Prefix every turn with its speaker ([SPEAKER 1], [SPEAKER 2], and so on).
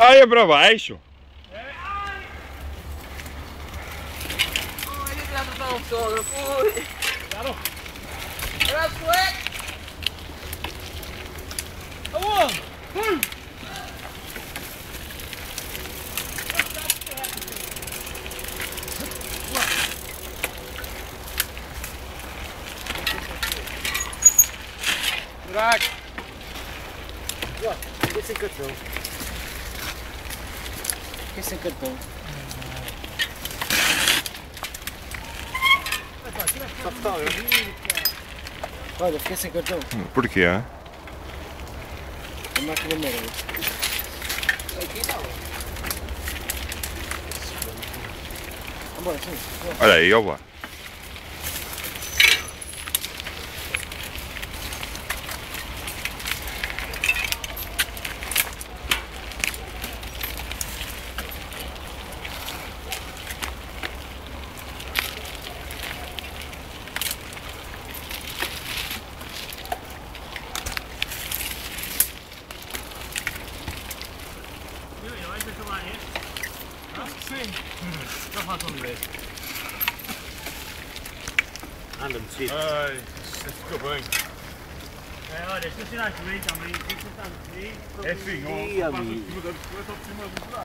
[SPEAKER 1] Aí é pra baixo.
[SPEAKER 2] Ele tira do sogra, fui. Claro. Era sueco. Vamos. Drag.
[SPEAKER 3] Ja, dit is een kutwil. Dit is een kutwil. Olha, fiquei sem cartão.
[SPEAKER 1] Porquê?
[SPEAKER 3] A máquina amarela.
[SPEAKER 2] Aqui não.
[SPEAKER 3] Vambora, sim.
[SPEAKER 1] Olha aí, ó.
[SPEAKER 3] Anda-me, filho.
[SPEAKER 1] Ai, isso ficou bem.
[SPEAKER 4] Olha, estacionaste bem também, tem que estar bem.
[SPEAKER 1] É assim, ó.
[SPEAKER 3] Ih, amigo.
[SPEAKER 1] Por cima do